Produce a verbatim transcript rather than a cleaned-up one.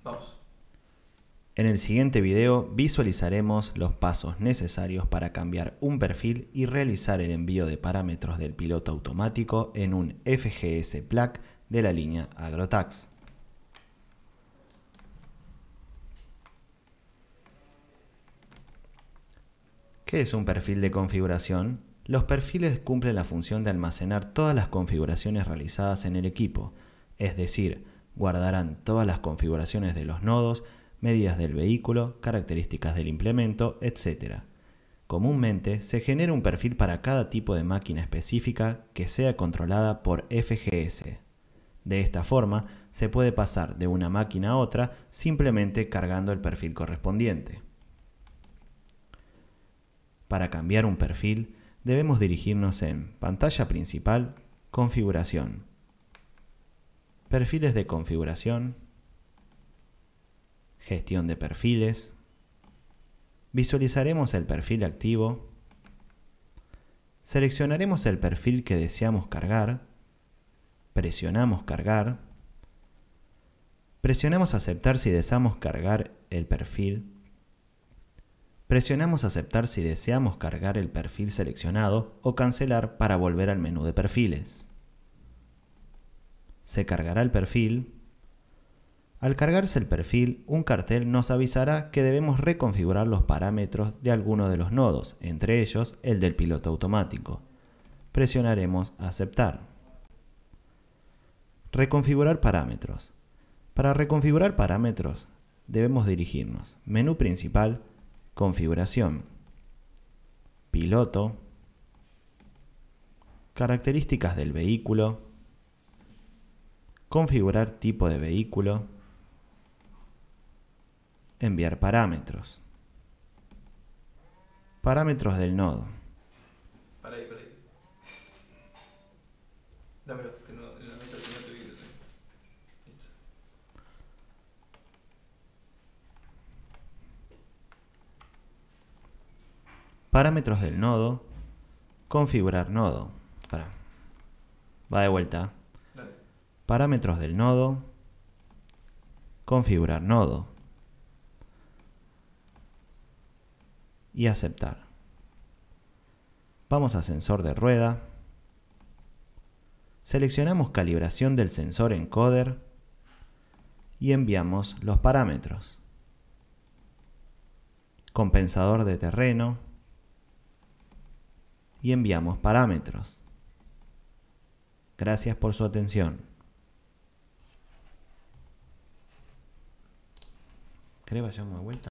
Vamos. En el siguiente video visualizaremos los pasos necesarios para cambiar un perfil y realizar el envío de parámetros del piloto automático en un F G S Plug de la línea AgroTax. ¿Qué es un perfil de configuración? Los perfiles cumplen la función de almacenar todas las configuraciones realizadas en el equipo, es decir, guardarán todas las configuraciones de los nodos, medidas del vehículo, características del implemento, etcétera. Comúnmente se genera un perfil para cada tipo de máquina específica que sea controlada por F G S. De esta forma, se puede pasar de una máquina a otra simplemente cargando el perfil correspondiente. Para cambiar un perfil, debemos dirigirnos en Pantalla principal, Configuración, Perfiles de configuración, Gestión de perfiles. Visualizaremos el perfil activo. Seleccionaremos el perfil que deseamos cargar. Presionamos Cargar. Presionamos Aceptar si deseamos cargar el perfil. Presionamos Aceptar si deseamos cargar el perfil seleccionado o Cancelar para volver al menú de perfiles. Se cargará el perfil. Al cargarse el perfil, un cartel nos avisará que debemos reconfigurar los parámetros de alguno de los nodos, entre ellos el del piloto automático. Presionaremos Aceptar. Reconfigurar parámetros. Para reconfigurar parámetros, debemos dirigirnos Menú principal, Configuración, Piloto, Características del vehículo, Configurar tipo de vehículo, Enviar parámetros, Parámetros del nodo. Para ahí, para ahí. Dámelo, que no, no, no te no te vi. Listo. Parámetros del nodo, configurar nodo. Para. Va de vuelta. Dale. Parámetros del nodo, configurar nodo y aceptar. Vamos a sensor de rueda. Seleccionamos calibración del sensor encoder y enviamos los parámetros. Compensador de terreno y enviamos parámetros. Gracias por su atención. ¿Querés vayamos de vuelta?